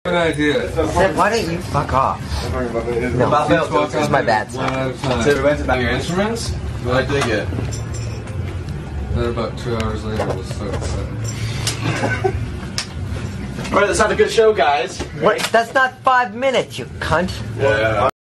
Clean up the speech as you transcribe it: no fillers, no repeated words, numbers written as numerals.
Good idea. Then why don't you fuck off? No, this is my bad side. So we went to your instruments? I dig it. Then about 2 hours later, we'll start. Alright, let's have a good show, guys. What? That's not 5 minutes, you cunt. Yeah.